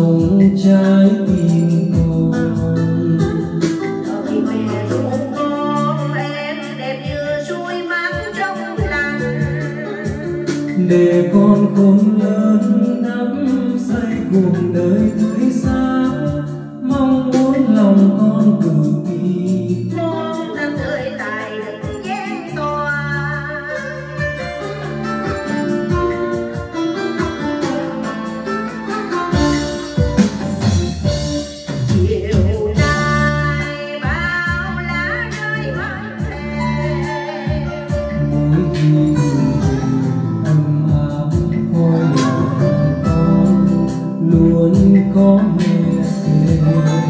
trong trái tim con. Khi mẹ ru con em đẹp như suối mát trong lành, để con khôn lớn đắm say cuộc đời tươi sáng, mong muốn lòng con tự kỳ con đang tươi tài đứng gian tòa. Chiều nay bao lá rơi vắng thề, mỗi khi ấm áp khói lòng con luôn có mẹ kề.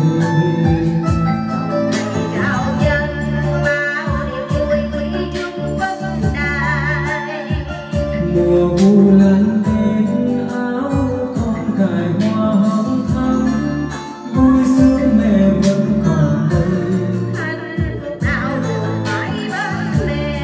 chào dân bao niềm vui quý chung vân đài. Mùa vu lan đến áo con cài hoa hồng thắm, vui sướng mẹ vẫn còn đây. Hạnh phúc nào được mãi bên mẹ.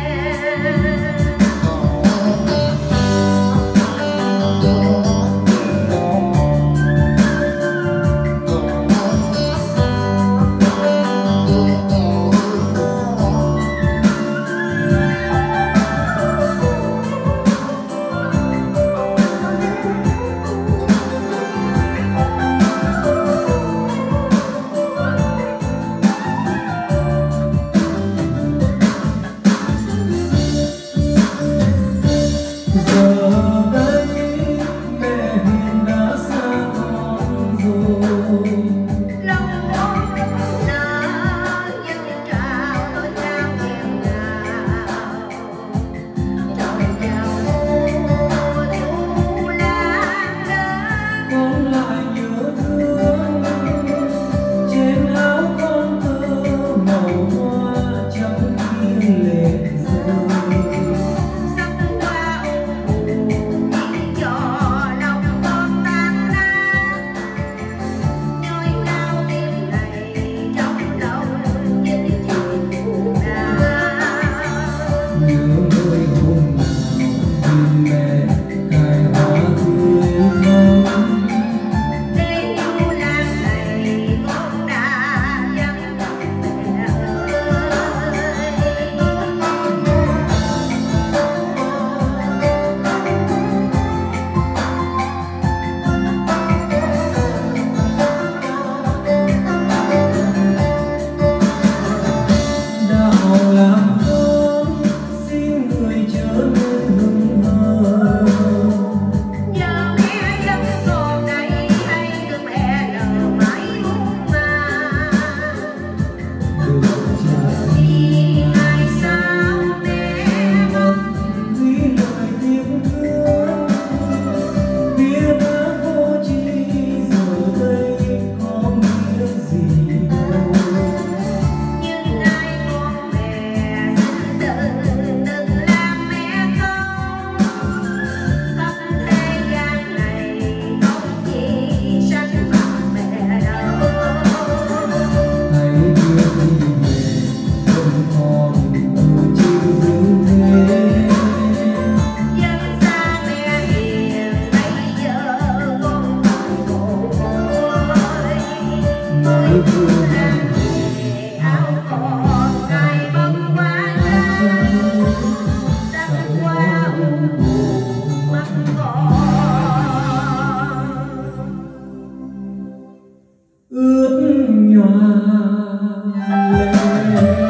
Giờ đây mẹ hiền đã xa con rồi, Lòng con nở những trào đôi trao nghẹn ngào, tròn vào mùa thu lan đến. con lại nhớ thương trên áo con thơ màu hoa trong khi lệ rơi. Sắc hoa ôn buồn chỉ cho lòng con tan nát, nhói đau tim này trong lòng những chuyện buồn đau. Nhớ nơi hôm nào nhìn mẹ cài hoa tươi thắm, Để yêu lan này con đã vắng mẹ ơi. đạo làm con xin người chớ nên hững hờ. Giờ mẹ vẫn còn đây hay được mẹ nở mãi muôn màng. Được chờ Vì ngày sau mẹ mất, vì lời tiếng thương, biết đã vô tri giờ đây có biết gì đâu. nhưng ai con mẹ xin đừng làm mẹ không. Khắp thế gian này không chỉ sánh bằng mẹ đâu. Hãy biết đi mẹ không còn ở trên dương thế, Dân xa mẹ hiền bây giờ con còn một ôi. nói thương anh Về áo còn ngày bông hoa rơi, sắc hoa ưu buồn mắt con. ướt nhòa lệ rơi.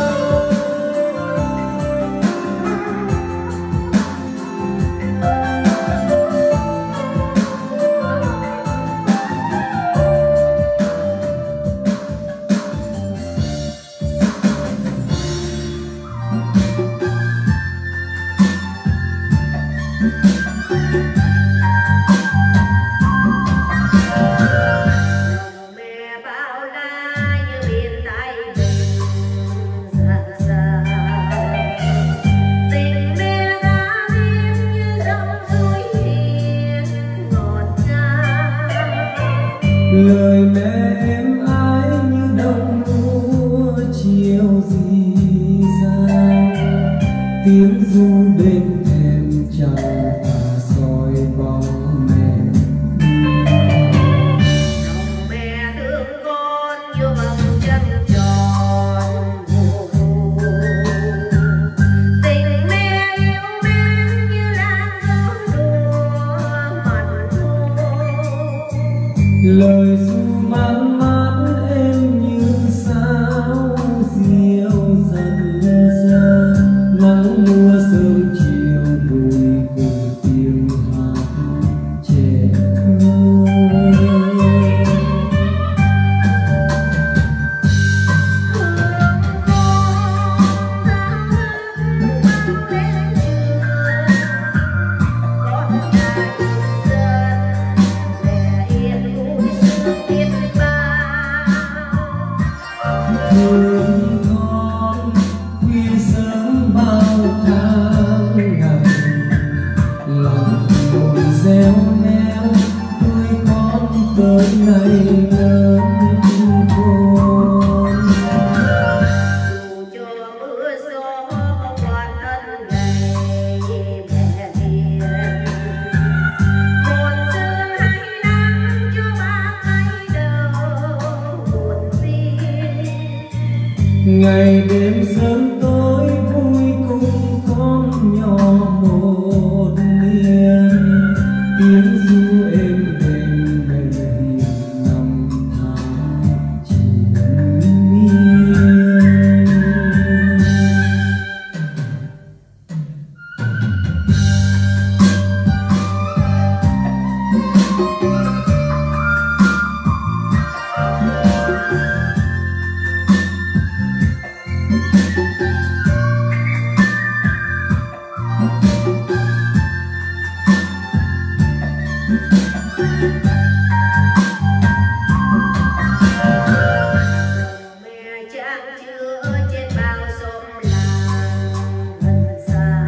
Mẹ bao la như biển Thái Bình dạt dào, tình mẹ đã biết như dòng suối hiền ngọt ngào. Lời mẹ êm ái như đồng lúa chiều rì rào, tiếng ru bên thềm trăng và soi bóng mẹ. lời ru man mát êm như sao diêu dần dần, nắng mưa sớm chiều vui cùng tiếng hát trẻ thơ. Thương con khuya sớm bao tháng ngày, lòng buồn reo neo nuôi con tới ngày lớn khôn. Dù cho mưa gió qua thân ngày mẹ hiền, một sương hay nắng cho ba ngày đầu buồn phiền. Ngày đêm sớm tối vui cùng con nhỏ một niên, tiếng ru êm đềm bề hiền năm tháng triền miên. Mẹ chẳng chứa trên bao xóm làng gần xa,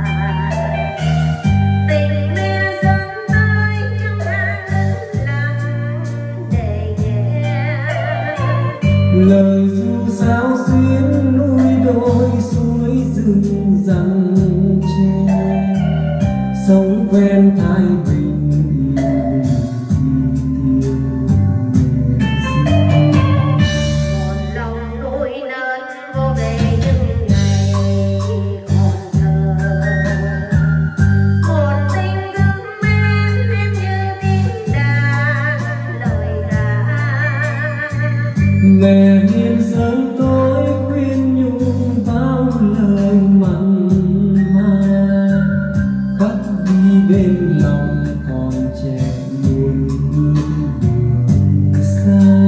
tình mẹ dâng tới trong hàng lặng để nghe. Lời ru sao xuyến núi đồi suối rừng răng tre, sống ven Thái Bình Một lòng nuôi nấng vô về những ngày còn thơ, một tình thương mến em như tiếng đàn lời ca. mẹ hiền sớm tối khuyên nhủ bao lời mặn mà, khắc ghi bên lòng còn trẻ luôn đường xa.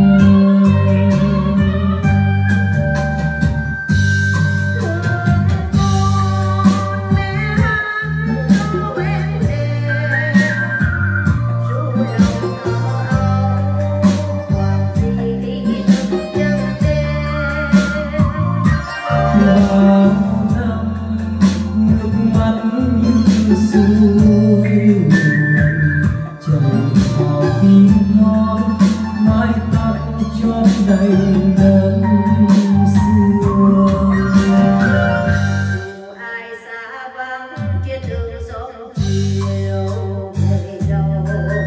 Bao năm nước mắt như suối nguồn chảy vào tim non, mái tóc chót đầy đẫm sương. Dù ai xa vắng trên đường sông chiều về đâu,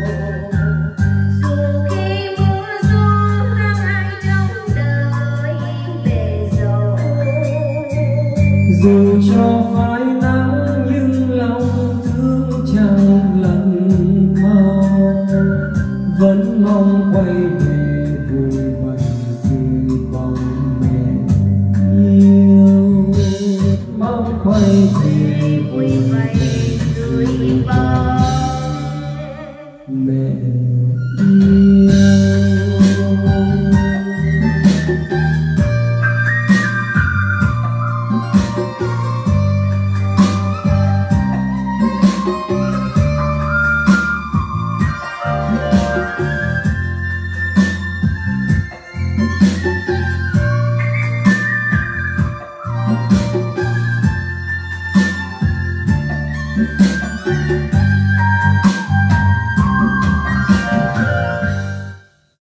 dù khi mưa gió đang ai trong đời về dầu. Dù cho phải nắng nhưng lòng thương chẳng lần mau, vẫn mong quay về vui vầy dưới bóng mẹ yêu, mong quay về